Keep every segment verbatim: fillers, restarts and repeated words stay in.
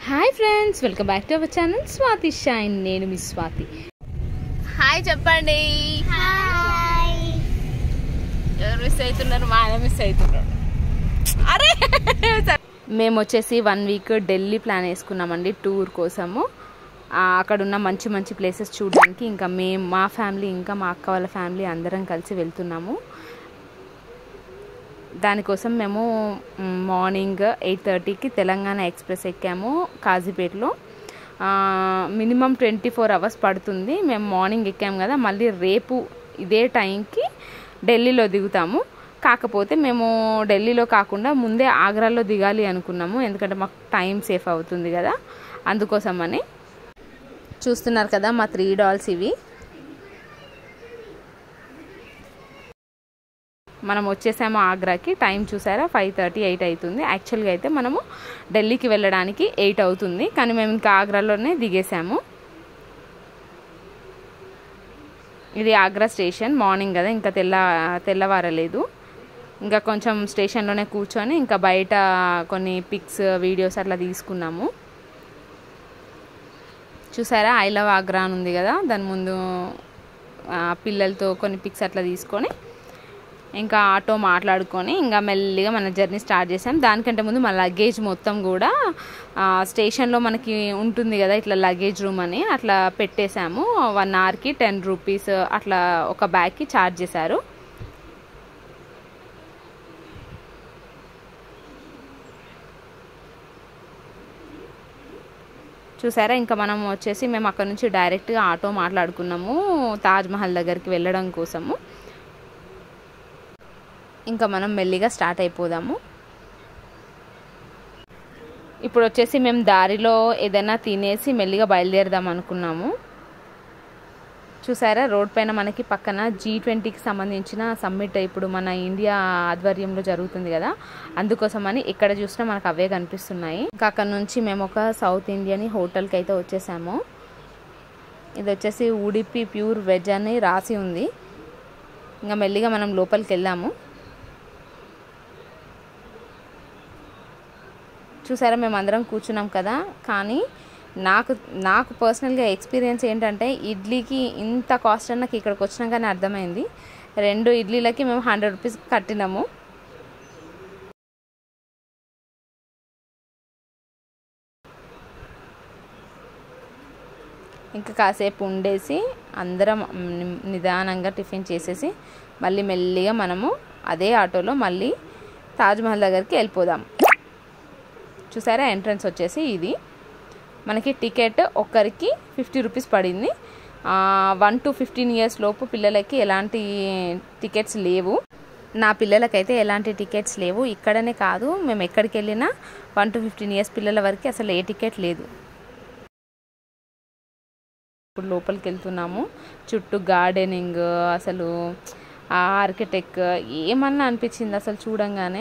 Hi friends, welcome back to our channel Swathi shine. నేను మీ Swathi. Hi చెప్పండి. ఎవరు మిస్ అవుతున్నారు? మా ఆయన మిస్ అవుతున్నాడు. అరే మేము వచ్చేసి వన్ వీక్ ఢిల్లీ ప్లాన్ వేసుకున్నామండి టూర్ కోసము. అక్కడ ఉన్న మంచి మంచి ప్లేసెస్ చూడడానికి ఇంకా మేము మా ఫ్యామిలీ ఇంకా మా అక్క వాళ్ళ ఫ్యామిలీ అందరం కలిసి వెళ్తున్నాము. దానికోసం మేము మార్నింగ్ ఎయిట్ థర్టీకి తెలంగాణ ఎక్స్ప్రెస్ ఎక్కాము కాజీపేటలో. మినిమం ట్వంటీ ఫోర్ అవర్స్ పడుతుంది. మేము మార్నింగ్ ఎక్కాము కదా, మళ్ళీ రేపు ఇదే టైంకి ఢిల్లీలో దిగుతాము. కాకపోతే మేము ఢిల్లీలో కాకుండా ముందే ఆగ్రాలో దిగాలి అనుకున్నాము, ఎందుకంటే మాకు టైం సేఫ్ అవుతుంది కదా, అందుకోసమని. చూస్తున్నారు కదా మా త్రీ డాల్స్ ఇవి. మనం వచ్చేసాము ఆగ్రాకి. టైం చూసారా, ఫైవ్ థర్టీ ఎయిట్ అవుతుంది. యాక్చువల్గా అయితే మనము ఢిల్లీకి వెళ్ళడానికి ఎయిట్ అవుతుంది, కానీ మేము ఇంకా ఆగ్రాలోనే దిగేసాము. ఇది ఆగ్రా స్టేషన్. మార్నింగ్ కదా, ఇంకా తెల్ల తెల్లవారలేదు. ఇంకా కొంచెం స్టేషన్లోనే కూర్చొని ఇంకా బయట కొన్ని పిక్స్ వీడియోస్ అట్లా తీసుకున్నాము. చూసారా, ఐ లవ్ ఆగ్రా అని ఉంది కదా, దాని ముందు పిల్లలతో కొన్ని పిక్స్ అట్లా తీసుకొని ఇంకా ఆటో మాట్లాడుకొని ఇంకా మెల్లిగా మన జర్నీ స్టార్ట్ చేసాం. దానికంటే ముందు మన లగేజ్ మొత్తం కూడా స్టేషన్లో మనకి ఉంటుంది కదా ఇట్లా లగేజ్ రూమ్ అని, అట్లా పెట్టేశాము. వన్ అవర్కి టెన్ రూపీస్ అట్లా ఒక బ్యాగ్కి ఛార్జ్ చేశారు. చూసారా, ఇంకా మనం వచ్చేసి మేము అక్కడ నుంచి డైరెక్ట్గా ఆటో మాట్లాడుకున్నాము తాజ్మహల్ దగ్గరికి వెళ్ళడం కోసము. ఇంకా మనం మెల్లిగా స్టార్ట్ అయిపోదాము. ఇప్పుడు వచ్చేసి మేము దారిలో ఏదైనా తినేసి మెల్లిగా బయలుదేరదాం అనుకున్నాము. చూసారా, రోడ్ పైన మనకి పక్కన జీ ట్వంటీకి సంబంధించిన సమ్మిట్ ఇప్పుడు మన ఇండియా ఆధ్వర్యంలో జరుగుతుంది కదా, అందుకోసమని ఎక్కడ చూసినా మనకు అవే కనిపిస్తున్నాయి. ఇంకా అక్కడ నుంచి మేము ఒక సౌత్ ఇండియన్ హోటల్కి అయితే వచ్చేసాము. ఇది వచ్చేసి ఉడిపి ప్యూర్ వెజ్ అని రాసి ఉంది. ఇంకా మెల్లిగా మనం లోపలికి వెళ్ళాము. చూసారా, మేము అందరం కూర్చున్నాం కదా, కానీ నాకు నాకు పర్సనల్గా ఎక్స్పీరియన్స్ ఏంటంటే ఇడ్లీకి ఇంత కాస్ట్ అని నాకు ఇక్కడికి వచ్చినాకనే అర్థమైంది. రెండు ఇడ్లీలకి మేము హండ్రెడ్ రూపీస్ కట్టినాము. ఇంకా కాసేపు ఉండేసి అందరం నిదానంగా టిఫిన్ చేసేసి మళ్ళీ మెల్లిగా మనము అదే ఆటోలో మళ్ళీ తాజ్మహల్ దగ్గరికి వెళ్ళిపోదాం. చూసారా, ఎంట్రన్స్ వచ్చేసి ఇది. మనకి టికెట్ ఒక్కరికి ఫిఫ్టీ రూపీస్ పడింది. వన్ టు ఫిఫ్టీన్ ఇయర్స్ లోపు పిల్లలకి ఎలాంటి టికెట్స్ లేవు. నా పిల్లలకైతే ఎలాంటి టికెట్స్ లేవు. ఇక్కడనే కాదు, మేము ఎక్కడికి వెళ్ళినా వన్ టు ఫిఫ్టీన్ ఇయర్స్ పిల్లల వరకు అసలు ఏ టికెట్ లేదు. ఇప్పుడు లోపలికి వెళ్తున్నాము. చుట్టూ గార్డెనింగ్, అసలు ఆ ఆర్కిటెక్ట్ ఏమన్నా అనిపించింది అసలు చూడంగానే.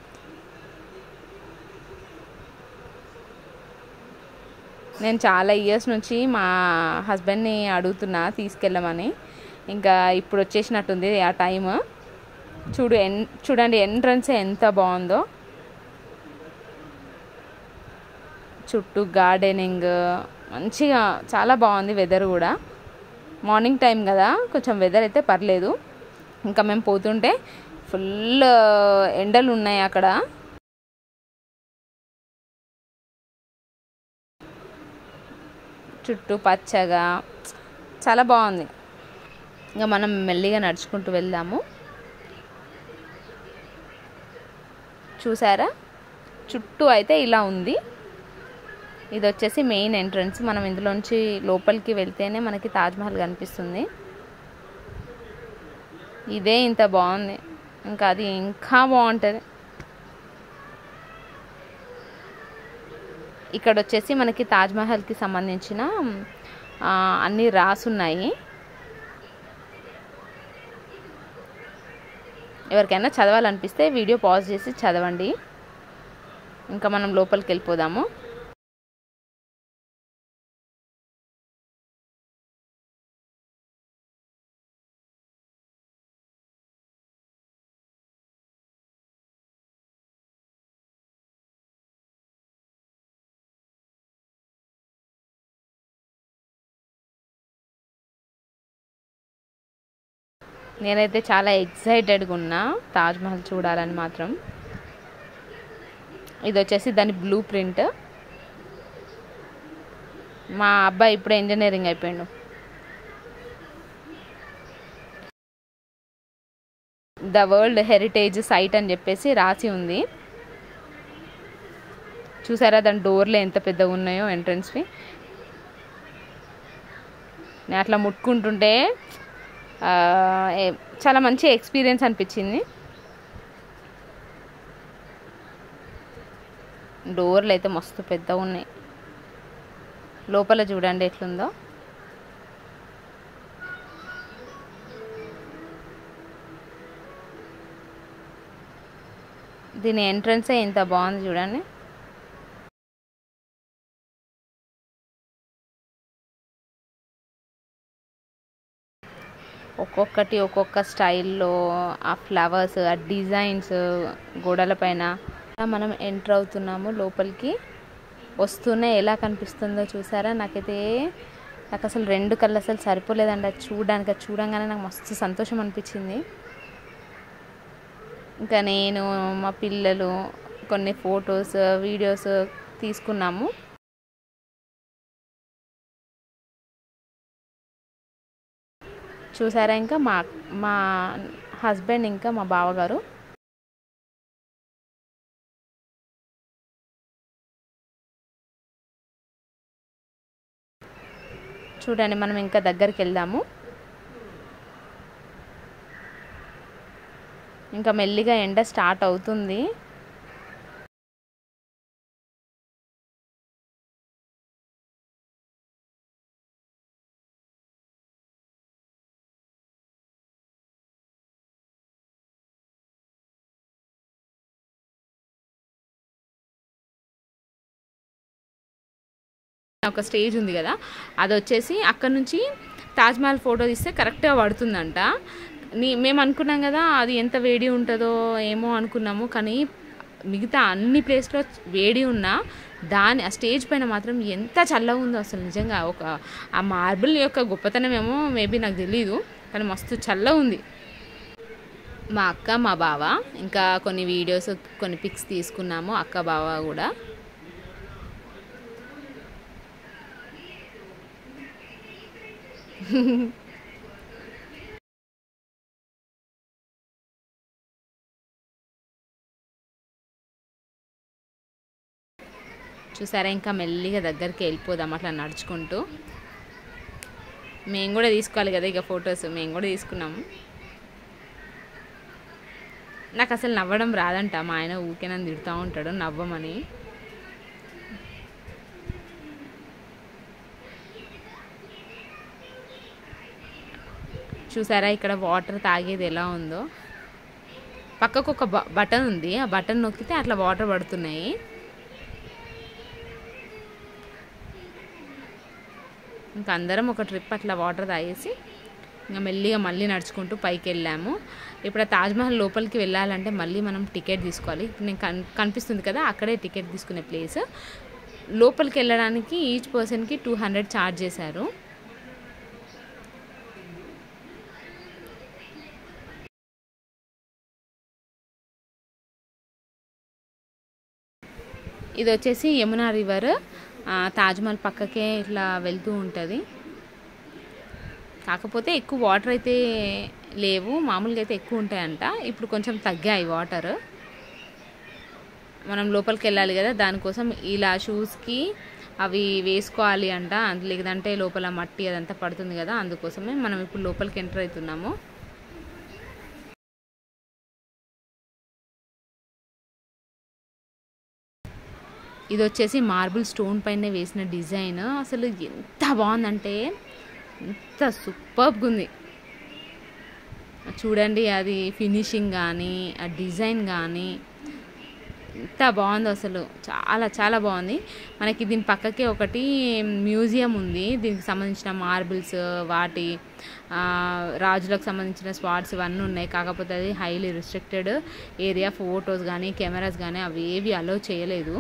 నేను చాలా ఇయర్స్ నుంచి మా హస్బెండ్ని అడుగుతున్నా తీసుకెళ్ళమని, ఇంకా ఇప్పుడు వచ్చేసినట్టుంది ఆ టైమ్. చూడు ఎన్ చూడండి ఎంట్రన్స్ ఎంత బాగుందో. చుట్టూ గార్డెనింగ్ మంచిగా చాలా బాగుంది. వెదర్ కూడా మార్నింగ్ టైం కదా, కొంచెం వెదర్ అయితే పర్లేదు. ఇంకా మేము పోతుంటే ఫుల్ ఎండలు ఉన్నాయి అక్కడ. చుట్టూ పచ్చగా చాలా బాగుంది. ఇంకా మనం మెల్లిగా నడుచుకుంటూ వెళ్దాము. చూసారా, చుట్టూ అయితే ఇలా ఉంది. ఇది వచ్చేసి మెయిన్ ఎంట్రన్స్. మనం ఇందులోంచి లోపలికి వెళ్తేనే మనకి తాజ్మహల్ కనిపిస్తుంది. ఇదే ఇంత బాగుంది, ఇంకా అది ఇంకా బాగుంటుంది. ఇక్కడ వచ్చేసి మనకి తాజ్మహల్కి సంబంధించిన అన్నీ రాసున్నాయి. ఎవరికైనా చదవాలనిపిస్తే వీడియో పాజ్ చేసి చదవండి. ఇంకా మనం లోపలికి వెళ్ళిపోదాము. నేనైతే చాలా ఎక్సైటెడ్గా ఉన్నా తాజ్మహల్ చూడాలని మాత్రం. ఇది వచ్చేసి దాని బ్లూ ప్రింట్. మా అబ్బాయి ఇప్పుడు ఇంజనీరింగ్ అయిపోయాడు. ద వరల్డ్ హెరిటేజ్ సైట్ అని చెప్పేసి రాసి ఉంది. చూసారా దాని డోర్లు ఎంత పెద్దగా ఉన్నాయో ఎంట్రన్స్వి. నేను అట్లా ముట్టుకుంటుంటే చాలా మంచి ఎక్స్పీరియన్స్ అనిపించింది. డోర్లు అయితే మస్తు పెద్దగా ఉన్నాయి. లోపల చూడండి ఎట్లుందో. దీని ఎంట్రన్సే ఎంత బాగుంది చూడండి. ఒక్కొక్కటి ఒక్కొక్క స్టైల్లో ఆ ఫ్లవర్స్, ఆ డిజైన్స్ గోడల పైన. మనం ఎంటర్ అవుతున్నాము లోపలికి. వస్తూనే ఎలా కనిపిస్తుందో చూసారా. నాకైతే నాకు అసలు రెండు కళ్ళు అసలు సరిపోలేదండి అది చూడడానికి. అది చూడంగానే నాకు మస్తు సంతోషం అనిపించింది. ఇంకా నేను మా పిల్లలు కొన్ని ఫొటోస్ వీడియోస్ తీసుకున్నాము. చూసారా ఇంకా మా మా హస్బెండ్ ఇంకా మా బావగారు. చూడండి మనం ఇంకా దగ్గరికి వెళ్దాము. ఇంకా మెల్లిగా ఎండ స్టార్ట్ అవుతుంది. ఒక స్టేజ్ ఉంది కదా, అది వచ్చేసి అక్కడ నుంచి తాజ్మహల్ ఫోటో తీస్తే కరెక్ట్గా పడుతుందంట. నీ మేము అనుకున్నాం కదా అది ఎంత వేడి ఉంటుందో ఏమో అనుకున్నాము. కానీ మిగతా అన్ని ప్లేస్లో వేడి ఉన్నా దాని ఆ స్టేజ్ పైన మాత్రం ఎంత చల్లగా ఉందో అసలు. నిజంగా ఒక ఆ మార్బుల్ యొక్క గొప్పతనం ఏమో మేబీ నాకు తెలీదు, కానీ మస్తు చల్లగా ఉంది. మా అక్క మా బావ ఇంకా కొన్ని వీడియోస్ కొన్ని పిక్స్ తీసుకున్నాము. అక్క బావ కూడా. చూసారా ఇంకా మెల్లిగా దగ్గరికి వెళ్ళిపోదాం అట్లా నడుచుకుంటూ. మేము కూడా తీసుకోవాలి కదా ఇక ఫొటోస్. మేము కూడా తీసుకున్నాము. నాకు అసలు నవ్వడం రాదంట. మా ఆయన ఊరికే నన్ను తిడుతూ ఉంటాడు నవ్వమని. చూసారా ఇక్కడ వాటర్ తాగేది ఎలా ఉందో. పక్కకు ఒక బటన్ ఉంది, ఆ బటన్ నొక్కితే అట్లా వాటర్ పడుతున్నాయి. ఇంకా అందరం ఒక ట్రిప్ అట్లా వాటర్ తాగేసి ఇంకా మెల్లిగా మళ్ళీ నడుచుకుంటూ పైకి వెళ్ళాము. ఇప్పుడు ఆ తాజ్మహల్ లోపలికి వెళ్ళాలంటే మళ్ళీ మనం టికెట్ తీసుకోవాలి. ఇప్పుడు నేను కన్ కనిపిస్తుంది కదా అక్కడే టికెట్ తీసుకునే ప్లేస్. లోపలికి వెళ్ళడానికి ఈచ్ పర్సన్కి టూ హండ్రెడ్ ఛార్జ్ చేశారు. ఇది వచ్చేసి యమునా రివర్. తాజ్మహల్ పక్కకే ఇట్లా వెళ్తూ ఉంటుంది. కాకపోతే ఎక్కువ వాటర్ అయితే లేవు, మామూలుగా అయితే ఎక్కువ ఉంటాయంట. ఇప్పుడు కొంచెం తగ్గాయి వాటర్. మనం లోపలికి వెళ్ళాలి కదా, దానికోసం ఇలా షూస్కి అవి వేసుకోవాలి అంట. లేదంటే లోపల మట్టి అదంతా పడుతుంది కదా, అందుకోసమే మనం ఇప్పుడు లోపలికి ఎంటర్ అవుతున్నాము. ఇది వచ్చేసి మార్బుల్ స్టోన్ పైన వేసిన డిజైన్. అసలు ఎంత బాగుందంటే ఎంత సూపర్గా ఉంది చూడండి. అది ఫినిషింగ్ కానీ ఆ డిజైన్ కానీ ఎంత బాగుందో అసలు. చాలా చాలా బాగుంది. మనకి దీని పక్కకే ఒకటి మ్యూజియం ఉంది. దీనికి సంబంధించిన మార్బుల్స్, వాటి రాజులకు సంబంధించిన స్పాట్స్ ఇవన్నీ ఉన్నాయి. కాకపోతే అది హైలీ రిస్ట్రిక్టెడ్ ఏరియా. ఫొటోస్ కానీ కెమెరాస్ కానీ అవి ఏవి అలో చేయలేదు.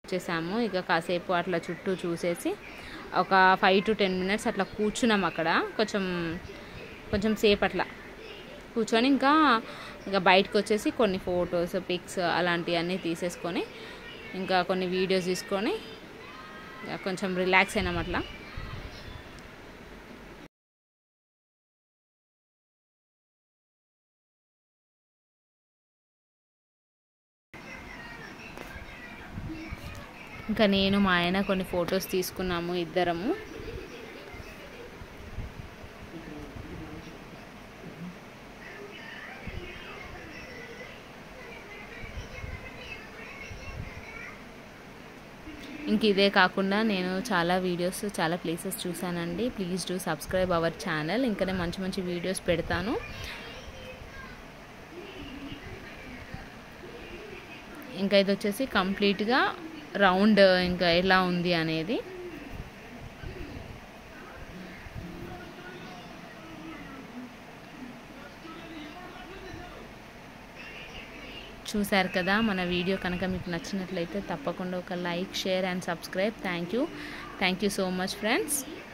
వచ్చేసాము. ఇక కాసేపు అట్లా చుట్టూ చూసేసి ఒక ఫైవ్ టు టెన్ మినిట్స్ అట్లా కూర్చున్నాం అక్కడ కొంచెం కొంచెం సేపు అట్లా కూర్చొని ఇంకా ఇంకా బయటకు వచ్చేసి కొన్ని ఫొటోస్ పిక్స్ అలాంటివన్నీ తీసేసుకొని ఇంకా కొన్ని వీడియోస్ తీసుకొని కొంచెం రిలాక్స్ అయినాం అట్లా. ఇంకా నేను మా ఆయన కొన్ని ఫొటోస్ తీసుకున్నాము ఇద్దరము. ఇంక ఇదే కాకుండా నేను చాలా వీడియోస్ చాలా ప్లేసెస్ చూసానండి. Please do subscribe our channel. ఇంకా నేను మంచి మంచి వీడియోస్ పెడతాను. ఇంకా ఇది వచ్చేసి కంప్లీట్గా రౌండ్ ఇంకా ఎలా ఉంది అనేది. చూశారు కదా. మన వీడియో కనుక మీకు నచ్చినట్లయితే తప్పకుండా ఒక like share and subscribe. Thank you thank you so much friends.